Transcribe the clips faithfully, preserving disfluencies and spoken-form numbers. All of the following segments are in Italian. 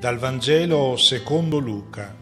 Dal Vangelo secondo Luca.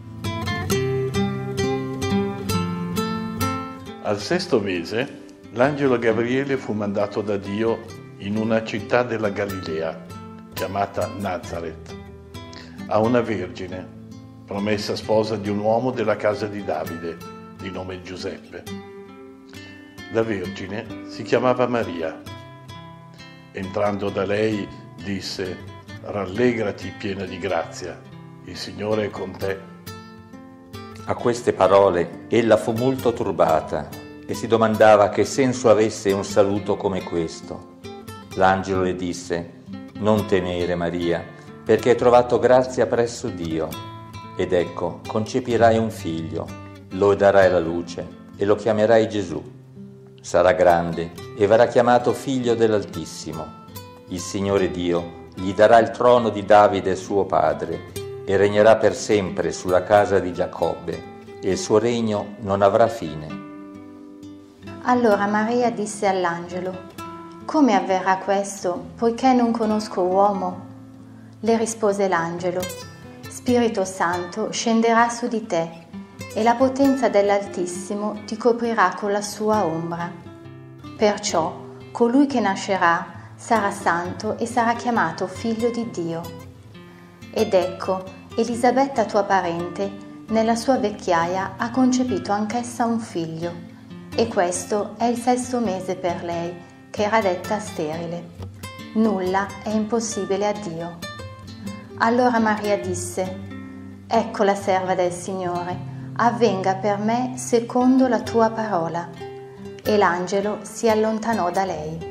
Al sesto mese, l'angelo Gabriele fu mandato da Dio in una città della Galilea, chiamata Nazaret, a una vergine, promessa sposa di un uomo della casa di Davide, di nome Giuseppe. La vergine si chiamava Maria. Entrando da lei, disse: «Rallegrati, piena di grazia, il Signore è con te». A queste parole ella fu molto turbata e si domandava che senso avesse un saluto come questo. L'angelo le disse: «Non temere, Maria, perché hai trovato grazia presso Dio. Ed ecco, concepirai un figlio, lo darai alla luce e lo chiamerai Gesù. Sarà grande e verrà chiamato figlio dell'Altissimo. Il Signore Dio gli darà il trono di Davide suo padre e regnerà per sempre sulla casa di Giacobbe e il suo regno non avrà fine». Allora Maria disse all'angelo: «Come avverrà questo, poiché non conosco uomo?» Le rispose l'angelo: «Spirito Santo scenderà su di te e la potenza dell'Altissimo ti coprirà con la sua ombra. Perciò colui che nascerà sarà santo e sarà chiamato figlio di Dio. Ed ecco, Elisabetta tua parente, nella sua vecchiaia ha concepito anch'essa un figlio, e questo è il sesto mese per lei, che era detta sterile. Nulla è impossibile a Dio». Allora Maria disse: «Ecco la serva del Signore, avvenga per me secondo la tua parola». E l'angelo si allontanò da lei.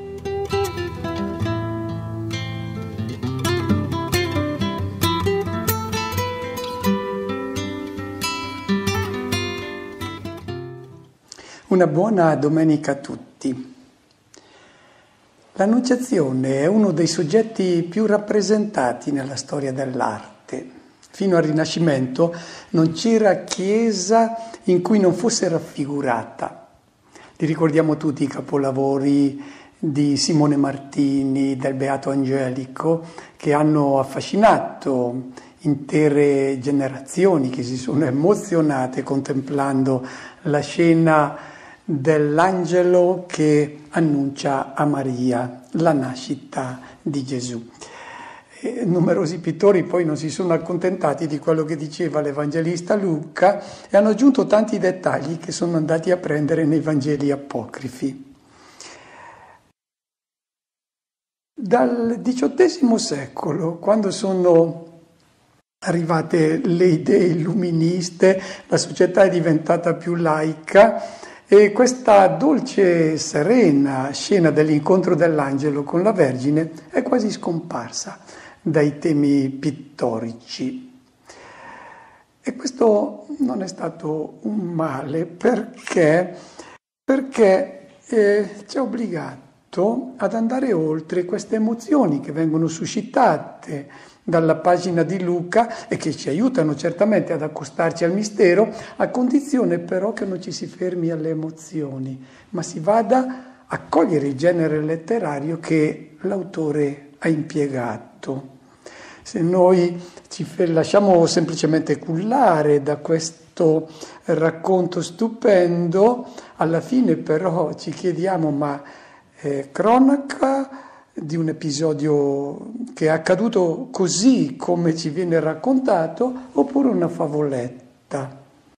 Una buona domenica a tutti. L'Annunciazione è uno dei soggetti più rappresentati nella storia dell'arte. Fino al Rinascimento non c'era chiesa in cui non fosse raffigurata. Li ricordiamo tutti i capolavori di Simone Martini, del Beato Angelico, che hanno affascinato intere generazioni che si sono emozionate contemplando la scena dell'angelo che annuncia a Maria la nascita di Gesù. E numerosi pittori poi non si sono accontentati di quello che diceva l'Evangelista Luca e hanno aggiunto tanti dettagli che sono andati a prendere nei Vangeli apocrifi. Dal diciottesimo secolo, quando sono arrivate le idee illuministe, la società è diventata più laica e questa dolce e serena scena dell'incontro dell'angelo con la Vergine è quasi scomparsa dai temi pittorici. E questo non è stato un male perché, perché eh, ci ha obbligato ad andare oltre queste emozioni che vengono suscitate dalla pagina di Luca e che ci aiutano certamente ad accostarci al mistero, a condizione però che non ci si fermi alle emozioni, ma si vada a cogliere il genere letterario che l'autore ha impiegato. Se noi ci lasciamo semplicemente cullare da questo racconto stupendo, alla fine però ci chiediamo: ma è cronaca di un episodio che è accaduto così come ci viene raccontato, oppure una favoletta?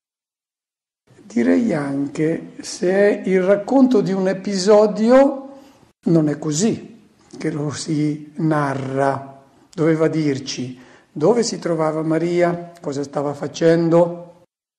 Direi anche, se è il racconto di un episodio, non è così che lo si narra. Doveva dirci dove si trovava Maria, cosa stava facendo,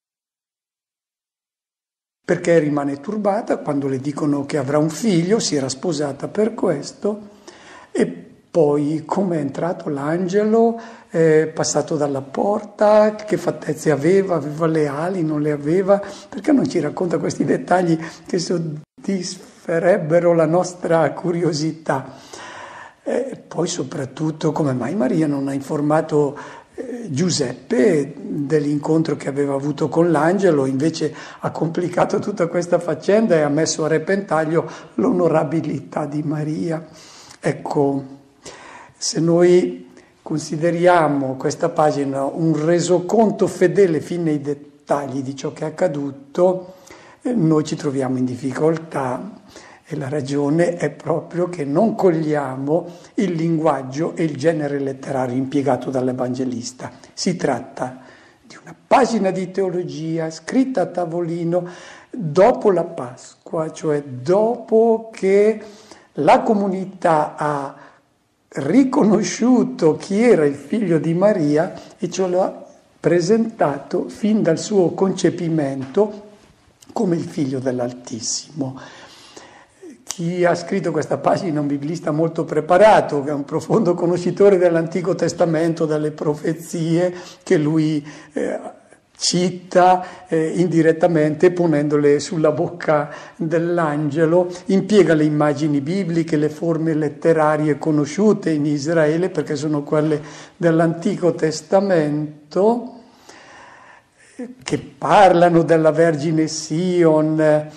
perché rimane turbata quando le dicono che avrà un figlio, si era sposata per questo. E poi come è entrato l'angelo, è passato dalla porta, che fattezze aveva, aveva le ali, non le aveva, perché non ci racconta questi dettagli che soddisferebbero la nostra curiosità. E poi soprattutto come mai Maria non ha informato eh, Giuseppe dell'incontro che aveva avuto con l'angelo, invece ha complicato tutta questa faccenda e ha messo a repentaglio l'onorabilità di Maria. Ecco, se noi consideriamo questa pagina un resoconto fedele fin nei dettagli di ciò che è accaduto, noi ci troviamo in difficoltà e la ragione è proprio che non cogliamo il linguaggio e il genere letterario impiegato dall'Evangelista. Si tratta di una pagina di teologia scritta a tavolino dopo la Pasqua, cioè dopo che la comunità ha riconosciuto chi era il figlio di Maria e ce l'ha presentato fin dal suo concepimento come il figlio dell'Altissimo. Chi ha scritto questa pagina è un biblista molto preparato, che è un profondo conoscitore dell'Antico Testamento, delle profezie che lui eh, cita eh, indirettamente ponendole sulla bocca dell'angelo, impiega le immagini bibliche, le forme letterarie conosciute in Israele, perché sono quelle dell'Antico Testamento, che parlano della Vergine Sion.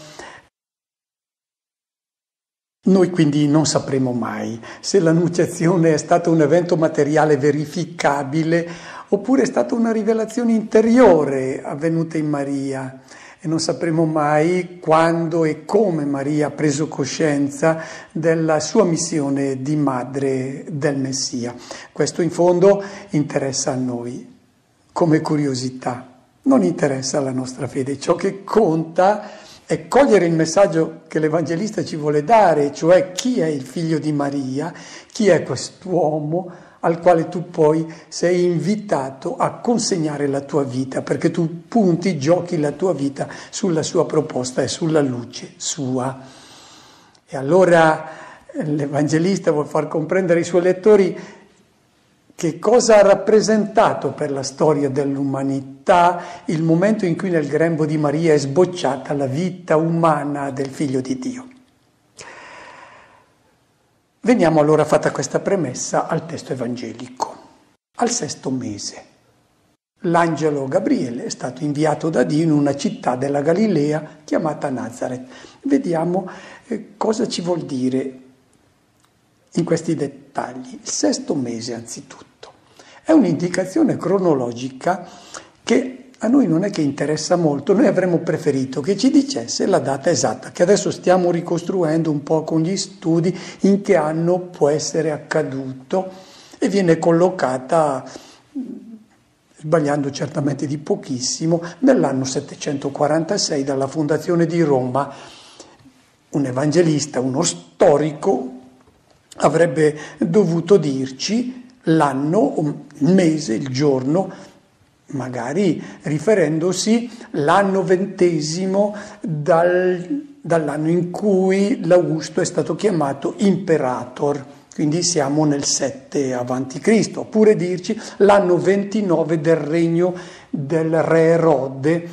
Noi quindi non sapremo mai se l'annunciazione è stato un evento materiale verificabile oppure è stata una rivelazione interiore avvenuta in Maria, e non sapremo mai quando e come Maria ha preso coscienza della sua missione di madre del Messia. Questo in fondo interessa a noi come curiosità, non interessa alla nostra fede. Ciò che conta è cogliere il messaggio che l'Evangelista ci vuole dare, cioè chi è il figlio di Maria, chi è quest'uomo al quale tu poi sei invitato a consegnare la tua vita, perché tu punti, giochi la tua vita sulla sua proposta e sulla luce sua. E allora l'Evangelista vuol far comprendere ai suoi lettori che cosa ha rappresentato per la storia dell'umanità il momento in cui nel grembo di Maria è sbocciata la vita umana del Figlio di Dio. Veniamo allora, fatta questa premessa, al testo evangelico. Al sesto mese, l'angelo Gabriele è stato inviato da Dio in una città della Galilea chiamata Nazaret. Vediamo eh, cosa ci vuol dire in questi dettagli. Il sesto mese, anzitutto, è un'indicazione cronologica che a noi non è che interessa molto. Noi avremmo preferito che ci dicesse la data esatta, che adesso stiamo ricostruendo un po' con gli studi in che anno può essere accaduto, e viene collocata, sbagliando certamente di pochissimo, nell'anno settecentoquarantasei dalla fondazione di Roma. Un evangelista, uno storico, avrebbe dovuto dirci l'anno, il mese, il giorno, magari riferendosi l'anno ventesimo dal, dall'anno in cui l'Augusto è stato chiamato imperator, quindi siamo nel sette avanti Cristo, oppure dirci l'anno ventinove del regno del re Erode,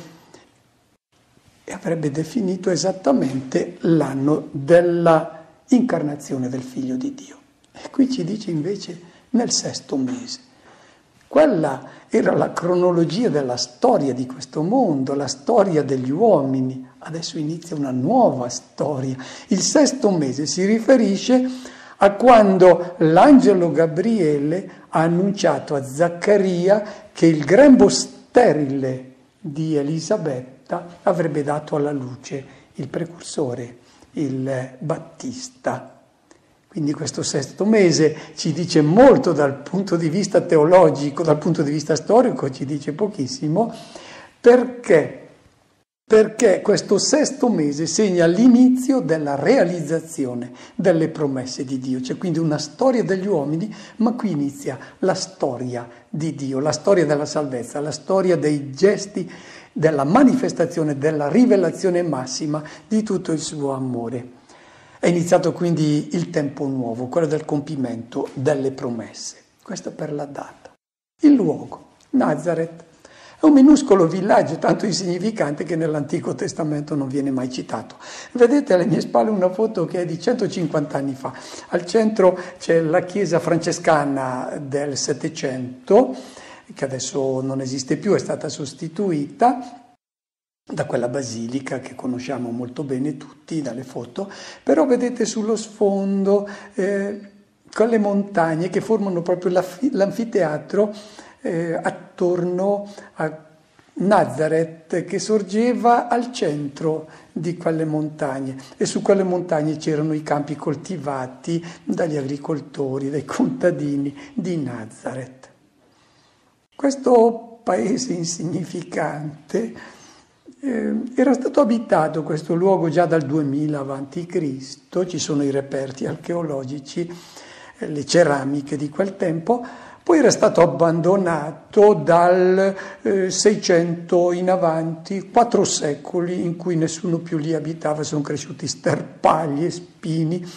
e avrebbe definito esattamente l'anno della incarnazione del Figlio di Dio. E qui ci dice invece nel sesto mese. Quella era la cronologia della storia di questo mondo, la storia degli uomini. Adesso inizia una nuova storia. Il sesto mese si riferisce a quando l'angelo Gabriele ha annunciato a Zaccaria che il grembo sterile di Elisabetta avrebbe dato alla luce il precursore, il Battista. Quindi questo sesto mese ci dice molto dal punto di vista teologico, dal punto di vista storico ci dice pochissimo, perché? Perché questo sesto mese segna l'inizio della realizzazione delle promesse di Dio. C'è quindi una storia degli uomini, ma qui inizia la storia di Dio, la storia della salvezza, la storia dei gesti, della manifestazione, della rivelazione massima di tutto il suo amore. È iniziato quindi il tempo nuovo, quello del compimento delle promesse. Questo per la data. Il luogo, Nazaret, è un minuscolo villaggio tanto insignificante che nell'Antico Testamento non viene mai citato. Vedete alle mie spalle una foto che è di centocinquanta anni fa. Al centro c'è la chiesa francescana del Settecento, che adesso non esiste più, è stata sostituita da quella basilica che conosciamo molto bene tutti dalle foto, però vedete sullo sfondo eh, quelle montagne che formano proprio l'anfiteatro eh, attorno a Nazareth, che sorgeva al centro di quelle montagne, e su quelle montagne c'erano i campi coltivati dagli agricoltori, dai contadini di Nazareth. Questo paese insignificante eh, era stato abitato, questo luogo, già dal duemila avanti Cristo, ci sono i reperti archeologici, eh, le ceramiche di quel tempo. Poi era stato abbandonato dal eh, seicento in avanti, quattro secoli in cui nessuno più lì abitava, sono cresciuti sterpagli e spini.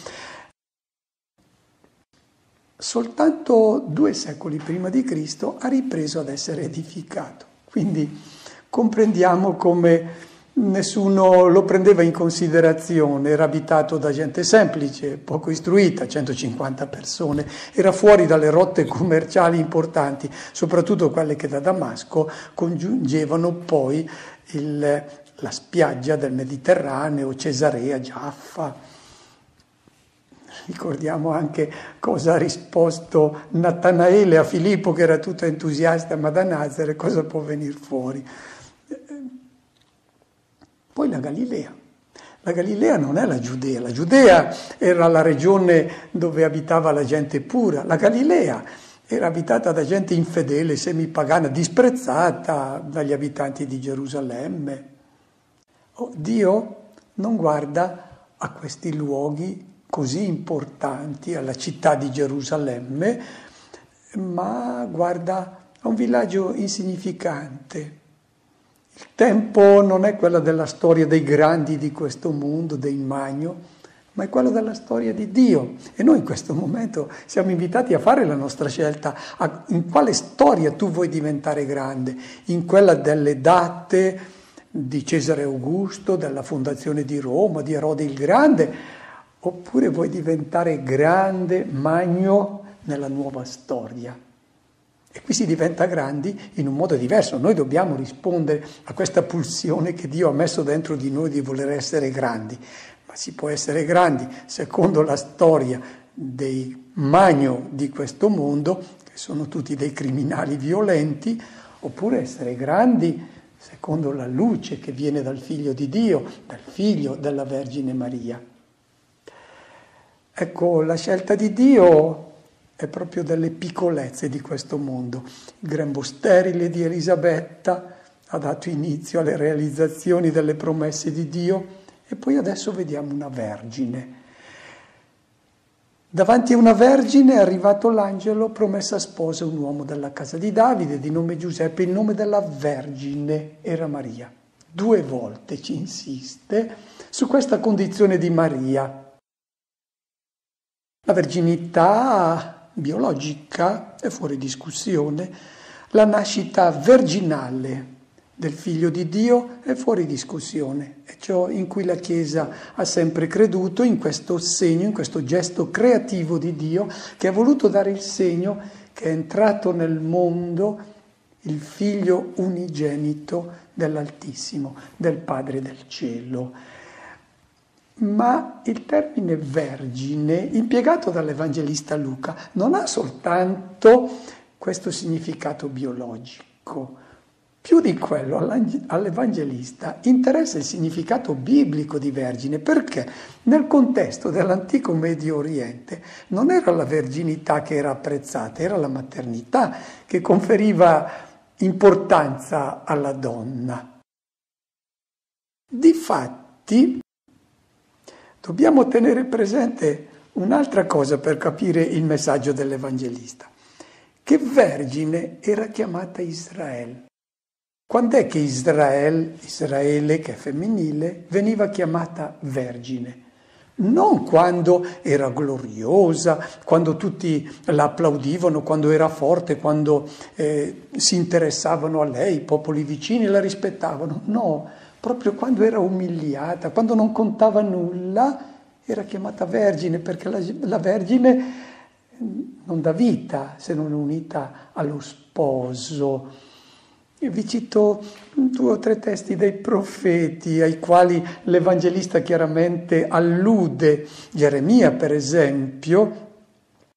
Soltanto due secoli prima di Cristo ha ripreso ad essere edificato. Quindi comprendiamo come nessuno lo prendeva in considerazione, era abitato da gente semplice, poco istruita, centocinquanta persone, era fuori dalle rotte commerciali importanti, soprattutto quelle che da Damasco congiungevano poi il, la spiaggia del Mediterraneo, Cesarea, Giaffa. Ricordiamo anche cosa ha risposto Natanaele a Filippo, che era tutto entusiasta, ma da Nazareth cosa può venire fuori? Poi la Galilea. La Galilea non è la Giudea, la Giudea era la regione dove abitava la gente pura, la Galilea era abitata da gente infedele, semipagana, disprezzata dagli abitanti di Gerusalemme. Oh, Dio non guarda a questi luoghi così importanti, alla città di Gerusalemme, ma guarda a un villaggio insignificante. Il tempo non è quella della storia dei grandi di questo mondo, dei magno, ma è quella della storia di Dio. E noi in questo momento siamo invitati a fare la nostra scelta. A, in quale storia tu vuoi diventare grande? In quella delle date di Cesare Augusto, della fondazione di Roma, di Erode il Grande, oppure vuoi diventare grande, magno nella nuova storia? E qui si diventa grandi in un modo diverso. Noi dobbiamo rispondere a questa pulsione che Dio ha messo dentro di noi di voler essere grandi. Ma si può essere grandi secondo la storia dei magno di questo mondo, che sono tutti dei criminali violenti, oppure essere grandi secondo la luce che viene dal Figlio di Dio, dal Figlio della Vergine Maria. Ecco, la scelta di Dio è proprio delle piccolezze di questo mondo. Il grembo sterile di Elisabetta ha dato inizio alle realizzazioni delle promesse di Dio, e poi adesso vediamo una vergine. Davanti a una vergine è arrivato l'angelo, promessa sposa, un uomo della casa di Davide, di nome Giuseppe. Il nome della vergine era Maria. Due volte ci insiste su questa condizione di Maria. La verginità biologica è fuori discussione, la nascita virginale del Figlio di Dio è fuori discussione, è ciò in cui la Chiesa ha sempre creduto, in questo segno, in questo gesto creativo di Dio, che ha voluto dare il segno che è entrato nel mondo il Figlio unigenito dell'Altissimo, del Padre del Cielo. Ma il termine vergine, impiegato dall'Evangelista Luca, non ha soltanto questo significato biologico. Più di quello, all'Evangelista interessa il significato biblico di vergine, perché nel contesto dell'antico Medio Oriente non era la verginità che era apprezzata, era la maternità che conferiva importanza alla donna. Difatti, dobbiamo tenere presente un'altra cosa per capire il messaggio dell'Evangelista, che vergine era chiamata Israele. Quando è che Israele, Israele che è femminile, veniva chiamata vergine? Non quando era gloriosa, quando tutti la applaudivano, quando era forte, quando eh, si interessavano a lei, i popoli vicini la rispettavano, no. Proprio quando era umiliata, quando non contava nulla, era chiamata vergine, perché la, la vergine non dà vita se non è unita allo sposo. Io vi cito due o tre testi dei profeti ai quali l'Evangelista chiaramente allude. Geremia, per esempio,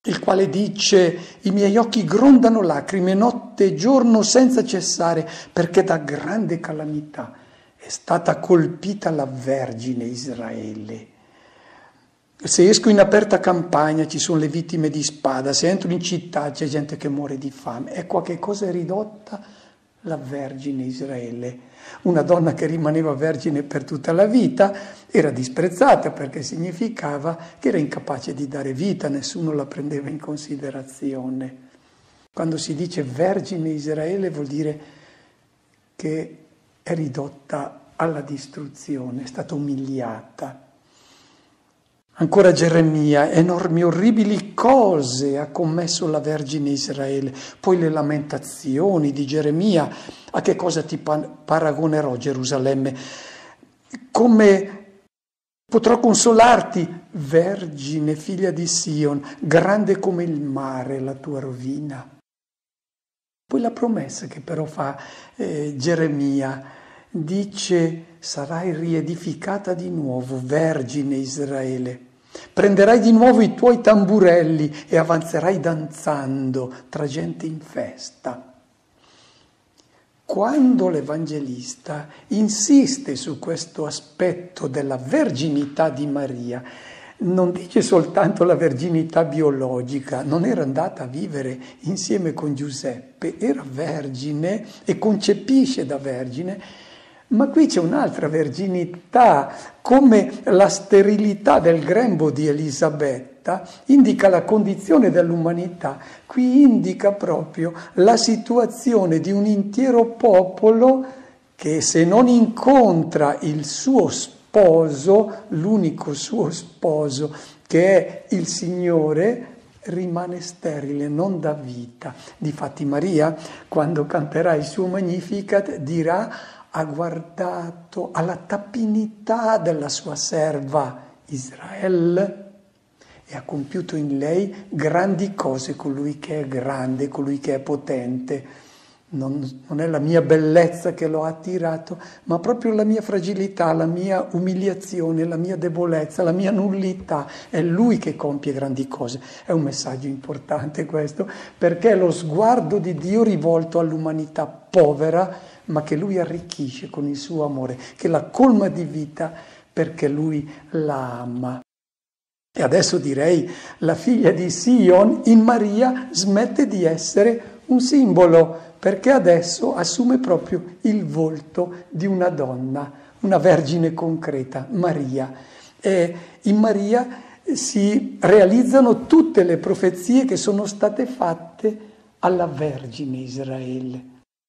il quale dice: i miei occhi grondano lacrime notte e giorno senza cessare, perché da grande calamità è stata colpita la Vergine Israele. Se esco in aperta campagna ci sono le vittime di spada, se entro in città c'è gente che muore di fame. Ecco a che cosa è ridotta la Vergine Israele. Una donna che rimaneva vergine per tutta la vita era disprezzata perché significava che era incapace di dare vita, nessuno la prendeva in considerazione. Quando si dice Vergine Israele vuol dire che è ridotta alla distruzione, è stata umiliata. Ancora Geremia: enormi orribili cose ha commesso la Vergine Israele. Poi le lamentazioni di Geremia: a che cosa ti paragonerò, Gerusalemme? Come potrò consolarti, Vergine, figlia di Sion? Grande come il mare la tua rovina. Poi la promessa che però fa eh, Geremia, dice: sarai riedificata di nuovo, Vergine Israele. Prenderai di nuovo i tuoi tamburelli e avanzerai danzando tra gente in festa. Quando l'Evangelista insiste su questo aspetto della verginità di Maria, non dice soltanto la verginità biologica, non era andata a vivere insieme con Giuseppe, era vergine e concepisce da vergine. Ma qui c'è un'altra verginità, come la sterilità del grembo di Elisabetta indica la condizione dell'umanità. Qui indica proprio la situazione di un intero popolo che, se non incontra il suo sposo, l'unico suo sposo che è il Signore, rimane sterile, non dà vita. Difatti Maria, quando canterà il suo Magnificat, dirà: ha guardato alla tapinità della sua serva Israele e ha compiuto in lei grandi cose, colui che è grande, colui che è potente. Non, non è la mia bellezza che lo ha attirato, ma proprio la mia fragilità, la mia umiliazione, la mia debolezza, la mia nullità. È lui che compie grandi cose. È un messaggio importante questo, perché è lo sguardo di Dio rivolto all'umanità povera, ma che lui arricchisce con il suo amore, che la colma di vita perché lui la ama. E adesso direi, la figlia di Sion in Maria smette di essere un simbolo, perché adesso assume proprio il volto di una donna, una vergine concreta, Maria. E in Maria si realizzano tutte le profezie che sono state fatte alla Vergine Israele.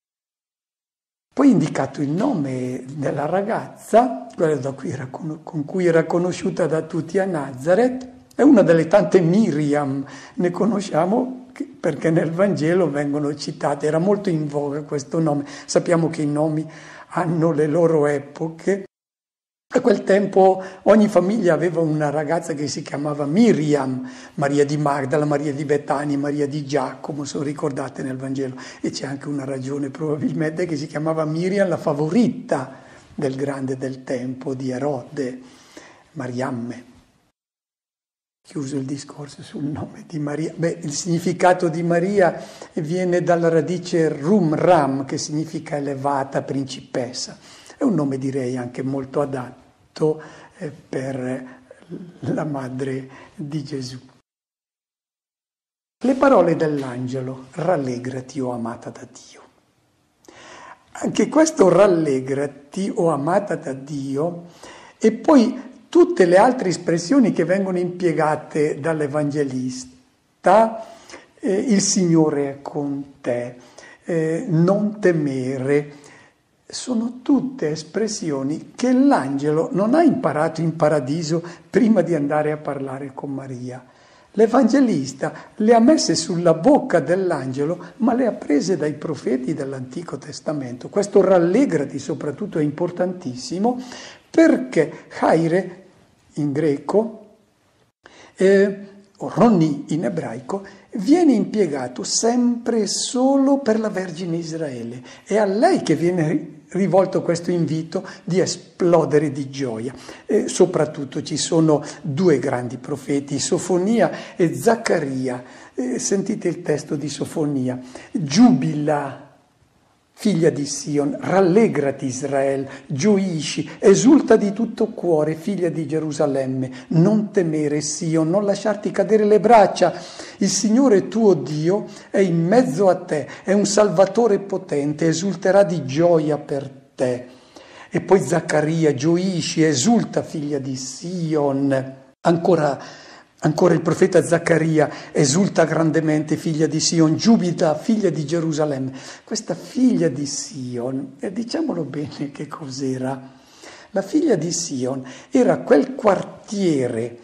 Poi indicato il nome della ragazza, quella da cui era, con cui era conosciuta da tutti a Nazareth, è una delle tante Miriam, ne conosciamo perché nel Vangelo vengono citate, era molto in voga questo nome. Sappiamo che i nomi hanno le loro epoche. A quel tempo ogni famiglia aveva una ragazza che si chiamava Miriam, Maria di Magdala, Maria di Betania, Maria di Giacomo, sono ricordate nel Vangelo. E c'è anche una ragione probabilmente che si chiamava Miriam, la favorita del grande del tempo di Erode, Mariamme. Chiuso il discorso sul nome di Maria. Beh, il significato di Maria viene dalla radice rum, ram, che significa elevata, principessa. È un nome, direi, anche molto adatto per la madre di Gesù. Le parole dell'angelo: rallegrati, o amata da Dio. Anche questo rallegrati, o amata da Dio, e poi tutte le altre espressioni che vengono impiegate dall'Evangelista, eh, il Signore è con te, eh, non temere, sono tutte espressioni che l'angelo non ha imparato in paradiso prima di andare a parlare con Maria. L'Evangelista le ha messe sulla bocca dell'angelo, ma le ha prese dai profeti dell'Antico Testamento. Questo rallegrati soprattutto è importantissimo, perché chaire in greco, eh, o ronni in ebraico, viene impiegato sempre e solo per la Vergine Israele. È a lei che viene rivolto questo invito di esplodere di gioia. E soprattutto ci sono due grandi profeti, Sofonia e Zaccaria. E sentite il testo di Sofonia. Giubila, figlia di Sion, rallegrati Israele, gioisci, esulta di tutto cuore, figlia di Gerusalemme, non temere Sion, non lasciarti cadere le braccia, il Signore tuo Dio è in mezzo a te, è un Salvatore potente, esulterà di gioia per te. E poi Zaccaria, gioisci, esulta, figlia di Sion, ancora Ancora il profeta Zaccaria esulta grandemente, figlia di Sion, giubila, figlia di Gerusalemme. Questa figlia di Sion, e diciamolo bene che cos'era, la figlia di Sion era quel quartiere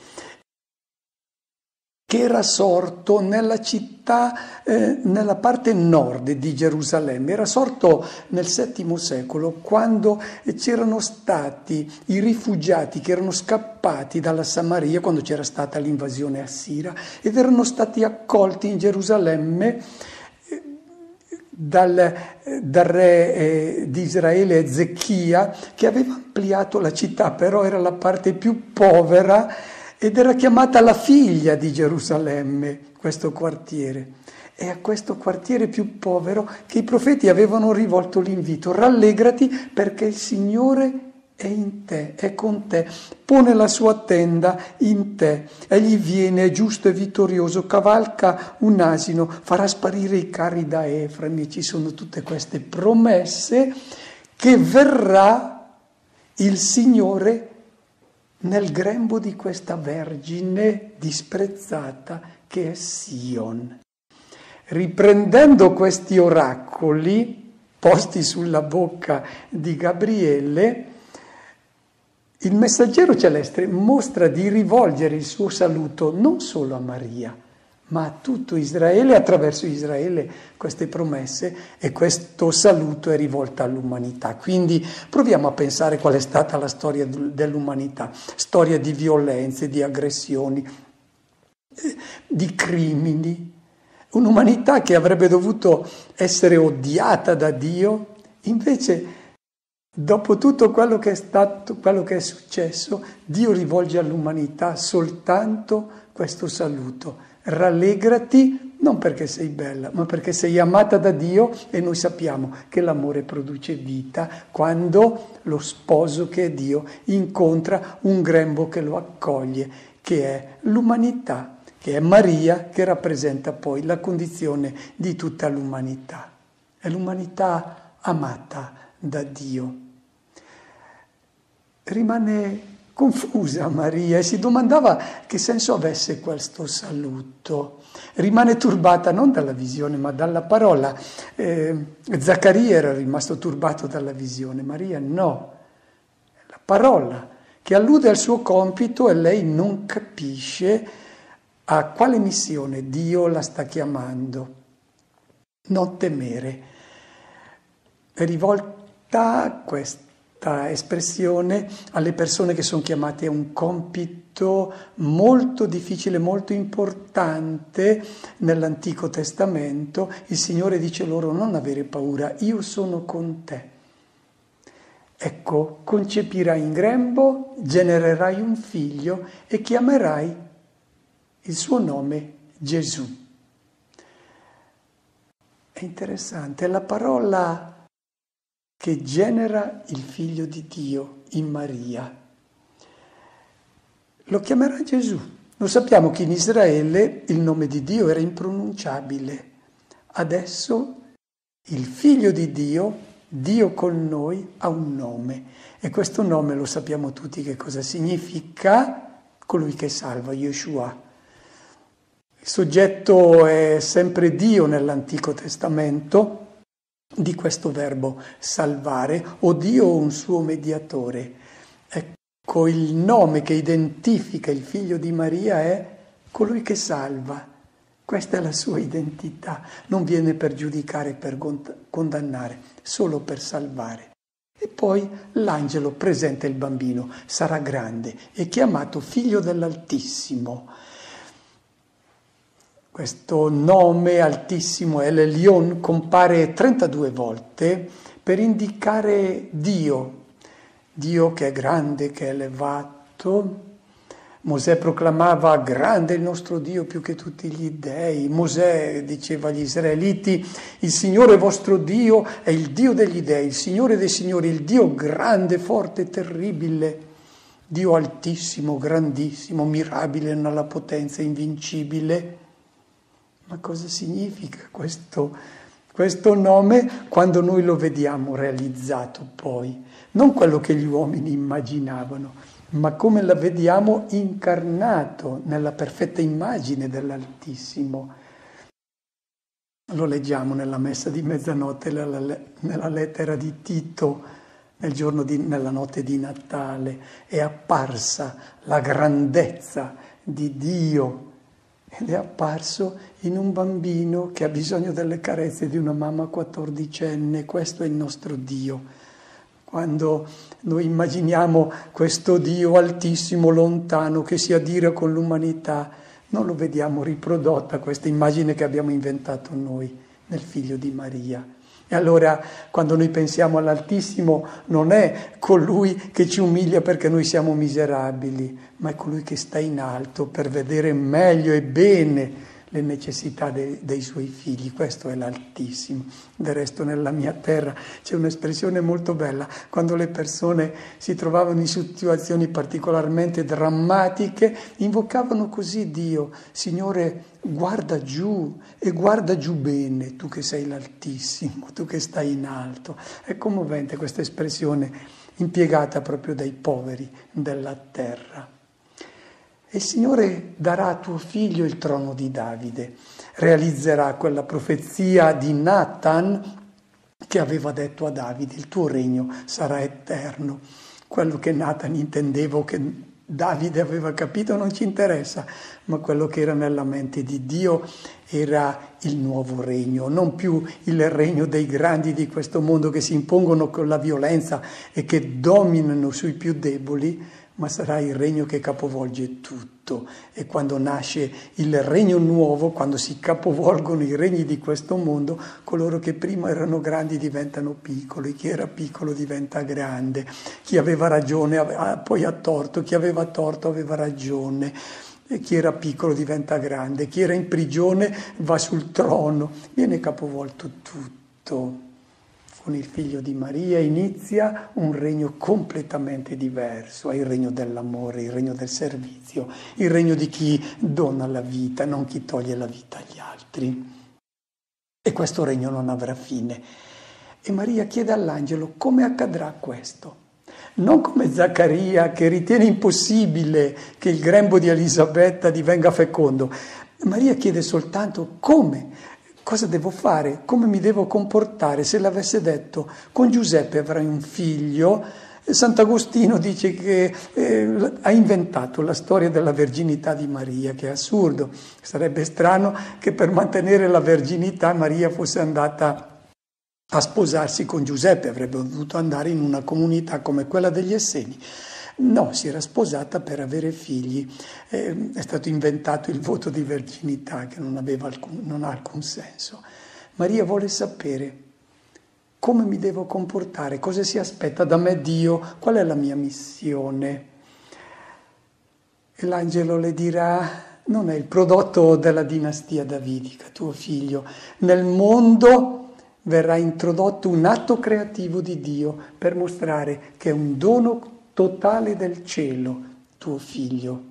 che era sorto nella città, eh, nella parte nord di Gerusalemme. Era sorto nel settimo secolo, quando c'erano stati i rifugiati che erano scappati dalla Samaria, quando c'era stata l'invasione assira, ed erano stati accolti in Gerusalemme dal, dal re eh, di Israele Ezechia, che aveva ampliato la città, però era la parte più povera, ed era chiamata la figlia di Gerusalemme, questo quartiere. È a questo quartiere più povero che i profeti avevano rivolto l'invito: rallegrati perché il Signore è in te, è con te, pone la sua tenda in te, egli viene, è giusto e vittorioso, cavalca un asino, farà sparire i carri da Efraim. Ci sono tutte queste promesse che verrà il Signore nel grembo di questa vergine disprezzata che è Sion. Riprendendo questi oracoli posti sulla bocca di Gabriele, il messaggero celeste mostra di rivolgere il suo saluto non solo a Maria, ma a tutto Israele. Attraverso Israele queste promesse e questo saluto è rivolto all'umanità. Quindi proviamo a pensare qual è stata la storia dell'umanità, storia di violenze, di aggressioni, di crimini, un'umanità che avrebbe dovuto essere odiata da Dio, invece dopo tutto quello che è stato, quello che è successo, Dio rivolge all'umanità soltanto questo saluto: rallegrati, non perché sei bella, ma perché sei amata da Dio, e noi sappiamo che l'amore produce vita quando lo sposo, che è Dio, incontra un grembo che lo accoglie, che è l'umanità, che è Maria, che rappresenta poi la condizione di tutta l'umanità. È l'umanità amata da Dio. Rimane confusa Maria e si domandava che senso avesse questo saluto. Rimane turbata non dalla visione ma dalla parola. Eh, Zaccaria era rimasto turbato dalla visione, Maria no. La parola che allude al suo compito, e lei non capisce a quale missione Dio la sta chiamando. Non temere. È rivolta questa espressione alle persone che sono chiamate a un compito molto difficile, molto importante nell'Antico Testamento. Il Signore dice loro: non avere paura, io sono con te. Ecco, concepirai in grembo, genererai un figlio e chiamerai il suo nome Gesù. È interessante, è la parola che genera il figlio di Dio in Maria. Lo chiamerà Gesù. Lo sappiamo che in Israele il nome di Dio era impronunciabile. Adesso il figlio di Dio, Dio con noi, ha un nome. E questo nome lo sappiamo tutti che cosa significa: colui che salva, Yeshua. Il soggetto è sempre Dio nell'Antico Testamento, di questo verbo salvare, o Dio o un suo mediatore. Ecco, il nome che identifica il figlio di Maria è colui che salva. Questa è la sua identità. Non viene per giudicare, per condannare, solo per salvare. E poi l'angelo presenta il bambino: sarà grande e chiamato figlio dell'Altissimo. Questo nome altissimo, El Elyon, compare trentadue volte per indicare Dio, Dio che è grande, che è elevato. Mosè proclamava grande il nostro Dio più che tutti gli dei. Mosè diceva agli israeliti: il Signore vostro Dio è il Dio degli dei, il Signore dei signori, il Dio grande, forte, terribile, Dio altissimo, grandissimo, mirabile nella potenza, invincibile. Ma cosa significa questo, questo nome quando noi lo vediamo realizzato poi? Non quello che gli uomini immaginavano, ma come la vediamo incarnato nella perfetta immagine dell'Altissimo. Lo leggiamo nella messa di mezzanotte, nella lettera di Tito, nel giorno di, nella notte di Natale. È apparsa la grandezza di Dio ed è apparso in un bambino che ha bisogno delle carezze di una mamma quattordicenne. Questo è il nostro Dio. Quando noi immaginiamo questo Dio altissimo, lontano, che si adira con l'umanità, non lo vediamo riprodotta questa immagine che abbiamo inventato noi nel Figlio di Maria. E allora quando noi pensiamo all'Altissimo non è colui che ci umilia perché noi siamo miserabili, ma è colui che sta in alto per vedere meglio e bene le necessità de, dei suoi figli. Questo è l'Altissimo. Del resto nella mia terra c'è un'espressione molto bella: quando le persone si trovavano in situazioni particolarmente drammatiche, invocavano così Dio: Signore, guarda giù e guarda giù bene, tu che sei l'Altissimo, tu che stai in alto. È commovente questa espressione impiegata proprio dai poveri della terra. E il Signore darà a tuo figlio il trono di Davide, realizzerà quella profezia di Nathan che aveva detto a Davide: il tuo regno sarà eterno. Quello che Nathan intendeva o che Davide aveva capito non ci interessa, ma quello che era nella mente di Dio era il nuovo regno, non più il regno dei grandi di questo mondo che si impongono con la violenza e che dominano sui più deboli, ma sarà il regno che capovolge tutto. E quando nasce il regno nuovo, quando si capovolgono i regni di questo mondo, coloro che prima erano grandi diventano piccoli, chi era piccolo diventa grande, chi aveva ragione poi ha torto, chi aveva torto aveva ragione, e chi era piccolo diventa grande, chi era in prigione va sul trono, viene capovolto tutto. Con il Figlio di Maria inizia un regno completamente diverso, è il regno dell'amore, il regno del servizio, il regno di chi dona la vita, non chi toglie la vita agli altri. E questo regno non avrà fine. E Maria chiede all'angelo: come accadrà questo? Non come Zaccaria, che ritiene impossibile che il grembo di Elisabetta divenga fecondo. Maria chiede soltanto: come? Cosa devo fare? Come mi devo comportare? Se l'avesse detto: con Giuseppe avrai un figlio, Sant'Agostino dice che eh, ha inventato la storia della verginità di Maria, che è assurdo. Sarebbe strano che per mantenere la verginità Maria fosse andata a sposarsi con Giuseppe, avrebbe dovuto andare in una comunità come quella degli Esseni. No, si era sposata per avere figli. Eh, è stato inventato il voto di verginità che non, aveva alcun, non ha alcun senso. Maria vuole sapere come mi devo comportare, cosa si aspetta da me Dio, qual è la mia missione. E l'angelo le dirà: non è il prodotto della dinastia davidica, tuo figlio. Nel mondo verrà introdotto un atto creativo di Dio per mostrare che è un dono totale del cielo, tuo figlio.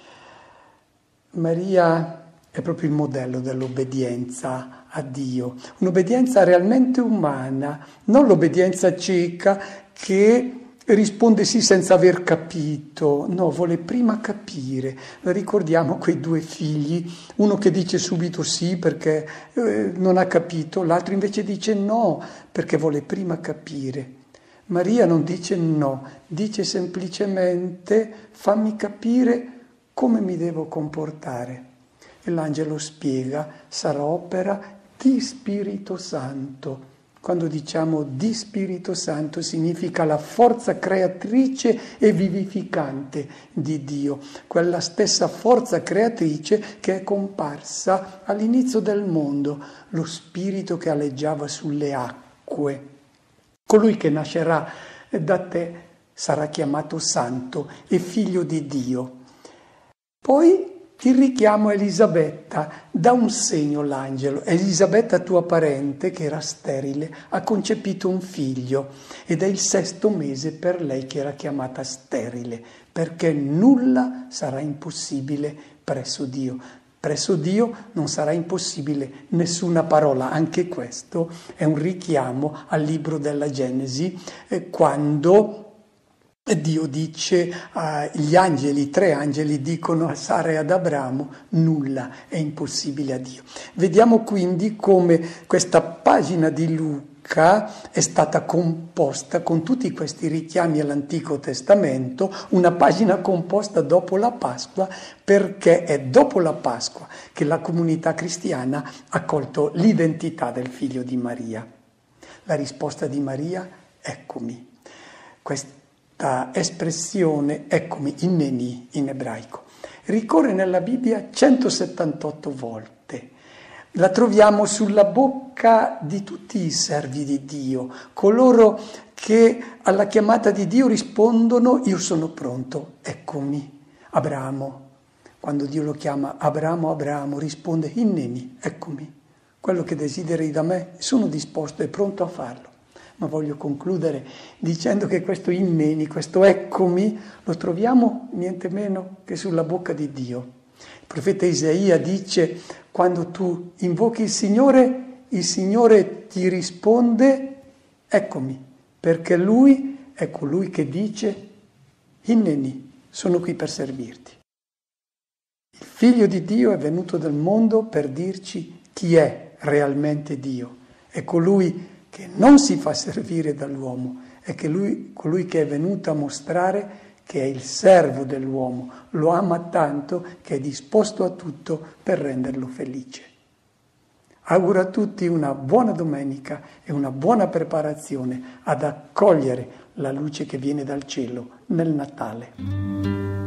Maria è proprio il modello dell'obbedienza a Dio, un'obbedienza realmente umana, non l'obbedienza cieca che risponde sì senza aver capito, no, vuole prima capire. Ricordiamo quei due figli, uno che dice subito sì perché eh, non ha capito, l'altro invece dice no perché vuole prima capire. Maria non dice no, dice semplicemente: fammi capire come mi devo comportare. E l'angelo spiega: sarà opera di Spirito Santo. Quando diciamo di Spirito Santo significa la forza creatrice e vivificante di Dio, quella stessa forza creatrice che è comparsa all'inizio del mondo, lo Spirito che aleggiava sulle acque. colui che nascerà da te sarà chiamato santo e figlio di Dio. Poi ti richiamo Elisabetta, dà un segno l'angelo. Elisabetta, tua parente, che era sterile, ha concepito un figlio ed è il sesto mese per lei che era chiamata sterile, perché nulla sarà impossibile presso Dio. Presso Dio non sarà impossibile nessuna parola. Anche questo è un richiamo al libro della Genesi, eh, quando Dio dice, uh, gli angeli, tre angeli dicono a Sara e ad Abramo, nulla è impossibile a Dio. Vediamo quindi come questa pagina di Luca è stata composta con tutti questi richiami all'Antico Testamento, una pagina composta dopo la Pasqua, perché è dopo la Pasqua che la comunità cristiana ha colto l'identità del figlio di Maria. La risposta di Maria, eccomi. Questa espressione, eccomi, inneni in ebraico, ricorre nella Bibbia centosettantotto volte. La troviamo sulla bocca di tutti i servi di Dio, coloro che alla chiamata di Dio rispondono, io sono pronto, eccomi. Abramo, quando Dio lo chiama, Abramo, Abramo, risponde, inneni, eccomi. Quello che desideri da me, sono disposto e pronto a farlo. Ma voglio concludere dicendo che questo inneni, questo eccomi, lo troviamo niente meno che sulla bocca di Dio. Il profeta Isaia dice, quando tu invochi il Signore, il Signore ti risponde, eccomi, perché Lui è colui che dice, inneni, sono qui per servirti. Il Figlio di Dio è venuto nel mondo per dirci chi è realmente Dio. È colui che non si fa servire dall'uomo, è che lui, colui che è venuto a mostrare che è il servo dell'uomo, lo ama tanto che è disposto a tutto per renderlo felice. Auguro a tutti una buona domenica e una buona preparazione ad accogliere la luce che viene dal cielo nel Natale.